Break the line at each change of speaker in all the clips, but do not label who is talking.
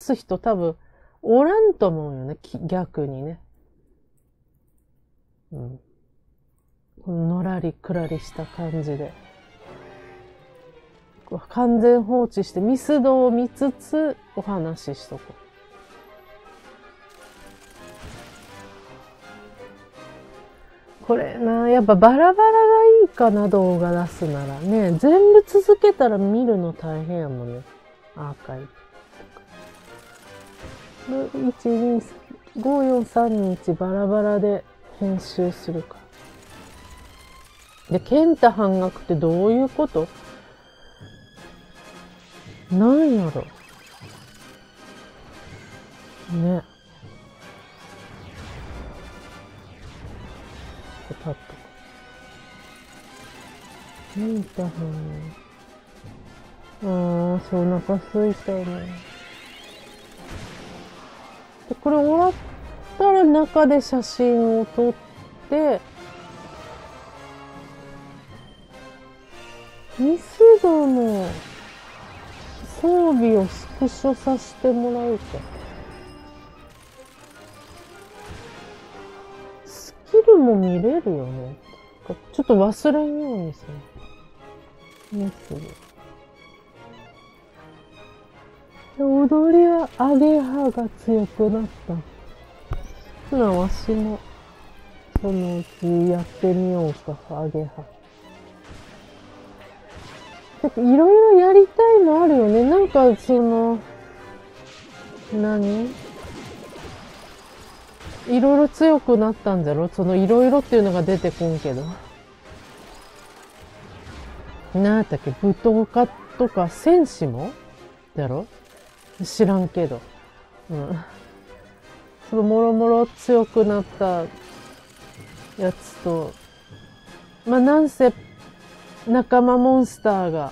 す人多分おらんと思うよね、逆にね。うん。こののらりくらりした感じで。完全放置してミスドを見つつお話ししとこう。これな、やっぱバラバラがいいかな、動画出すならね。全部続けたら見るの大変やもんね。アーカイブ。1、2、5、4、3、2、1バラバラで編集するか。で、ケンタ半額ってどういうこと？なんやろ。ね。パッと。ケンタ半額。そう、お腹空いたね。で、これ終わったら中で写真を撮って、ミスドの装備をスクショさせてもらうか。スキルも見れるよね。ちょっと忘れんようにする。ミスド。踊りはアゲハが強くなった。わしもそのうちやってみようか、アゲハ。いろいろやりたいのあるよね。なんか、いろいろ強くなったんだろ？いろいろっていうのが出てこんけど。なんだっけ、武闘家とか戦士もだろ？知らんけど。うん。もろもろ強くなったやつと、まあ、なんせ、仲間モンスターが、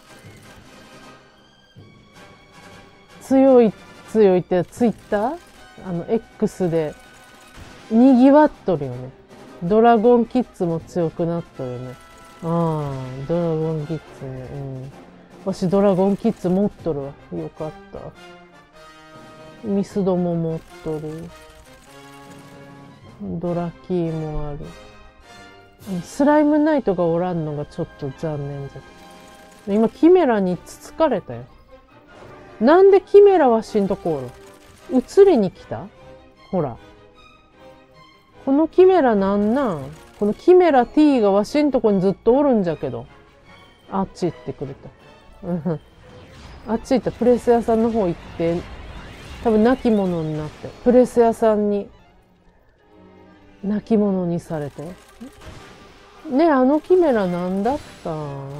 強いってツイッターX で、賑わっとるよね。ドラゴンキッズも強くなっとるよね。ああ、ドラゴンキッズね。うん。わしドラゴンキッズ持っとるわ。よかった。ミスドも持っとる。ドラキーもある。スライムナイトがおらんのがちょっと残念じゃ。今、キメラにつつかれたよ。なんでキメラはしんとこおる？移りに来た？ほら。このキメラなんなん？このキメラ T がわしんとこにずっとおるんじゃけど。あっち行ってくれた。うん。あっち行った。プレス屋さんの方行って、多分亡き者になって。プレス屋さんに、亡き者にされて。ねえ、あのキメラなんだった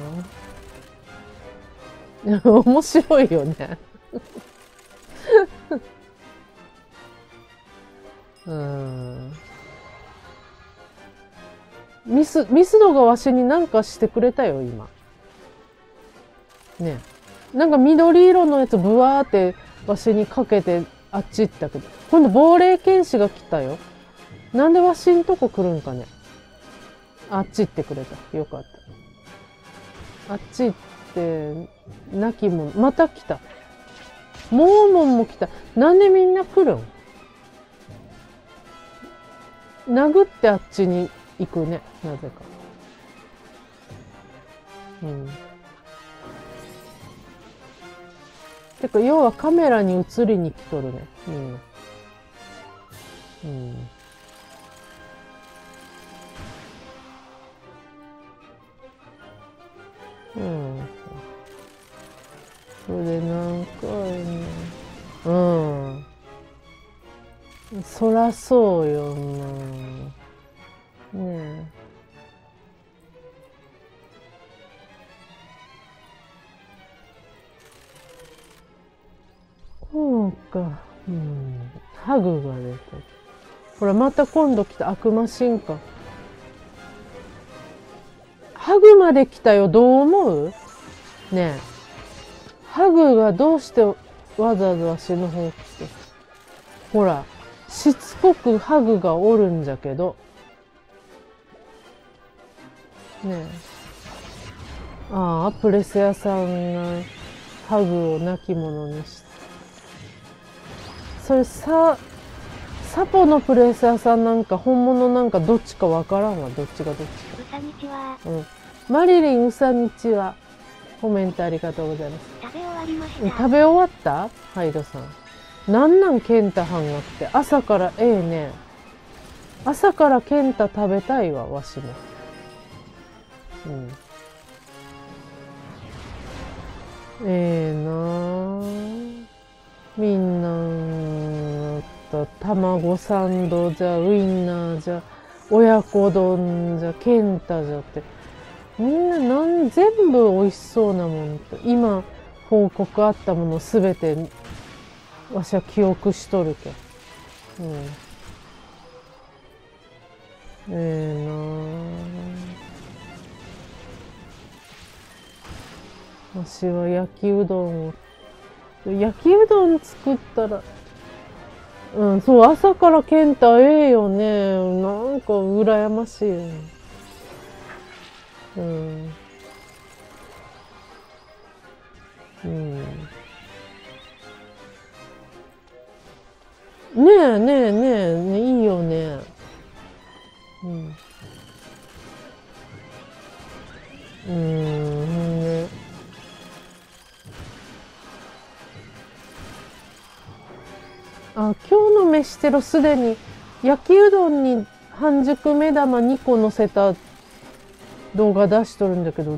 面白いよね。ミスドがわしになんかしてくれたよ、今。ね。なんか緑色のやつブワーってわしにかけてあっち行ったけど。今度亡霊剣士が来たよ。なんでわしんとこ来るんかね。あっち行ってくれた。よかった。あっち行って、亡き者。また来た。モーモンも来た。なんでみんな来るん？殴ってあっちに行くね。なぜか。うん。てか、要はカメラに映りに来とるね。うん。うん。うん。それで何回ね。うん。そらそうよな。ねえ。そうか。うん。ハグが出てる。ほら、また今度来た悪魔進化。ハグまで来たよ。どう思う？ねえ。ハグがどうしてわざわざわしの方来て。ほら、しつこくハグがおるんじゃけど。ねえ。ああ、プレス屋さんがハグを亡き者にして。 それサポのプレイサーさんなんか本物なんかどっちかわからんわ。どっちがどっちか。
うさにちは。
うん。マリリンうさにちは。コメントありがとうございます。
食べ終わりました。
食べ終わった？ハイドさん。なんなんケンタ半額って。朝からね。朝からケンタ食べたいわ、わしも。うん。なぁ。みんな、卵サンドじゃ、ウインナーじゃ、親子丼じゃ、ケンタじゃって。みんな全部美味しそうなもんと。今、報告あったものすべて、わしは記憶しとるけん。うん。わしは焼きうどんを、焼きうどん作ったら、うん、そう、朝からケンタよね。なんか羨ましいよね。うん。うん。ねえねえねえ、いいよね。うん。ね。あ、今日の飯テロすでに焼きうどんに半熟目玉2個乗せた動画出しとるんだけど、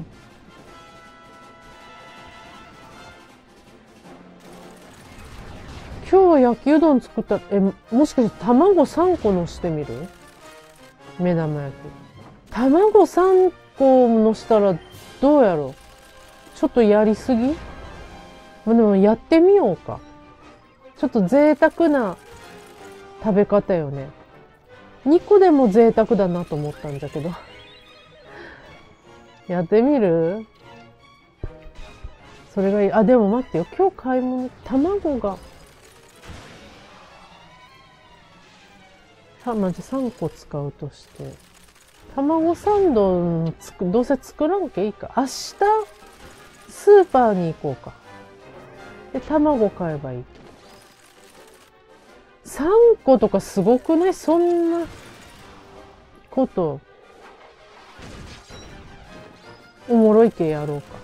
今日焼きうどん作ったら、もしかして卵3個乗してみる？目玉焼き。卵3個乗したらどうやろう？ちょっとやりすぎ？まあ、でもやってみようか。ちょっと贅沢な食べ方よね。2個でも贅沢だなと思ったんだけど。やってみる？それがいい。あ、でも待ってよ。今日買い物、卵が、まじ3個使うとして。卵サンドどうせ作らんけいいか。明日、スーパーに行こうか。で、卵買えばいい。3個とかすごくない？そんなこと。おもろいけやろうか。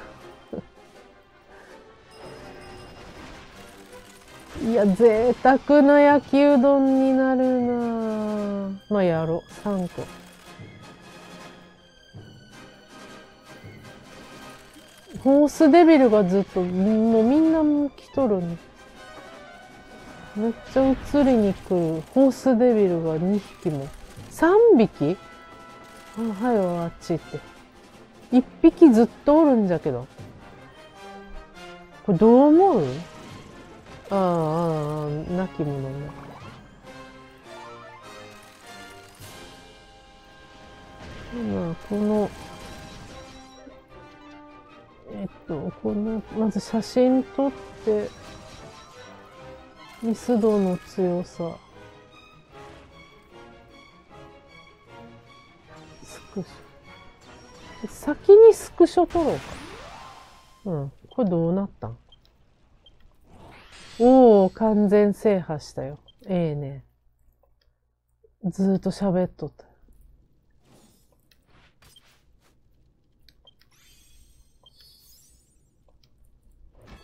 いや、贅沢な焼きうどんになるなぁ。まあ、やろう。3個。ホースデビルがずっと、もうみんな来とるね。めっちゃ映りに来る。ホースデビルが2匹も。3匹？あ、はいよ、あっち行って。1匹ずっとおるんじゃけど。これどう思う？亡き者ね。まあ、まず写真撮って、ミスドの強さ。スクショ。先にスクショ撮ろうか。うん。これどうなったん？おー、完全制覇したよ。ね。ずーっと喋っとった。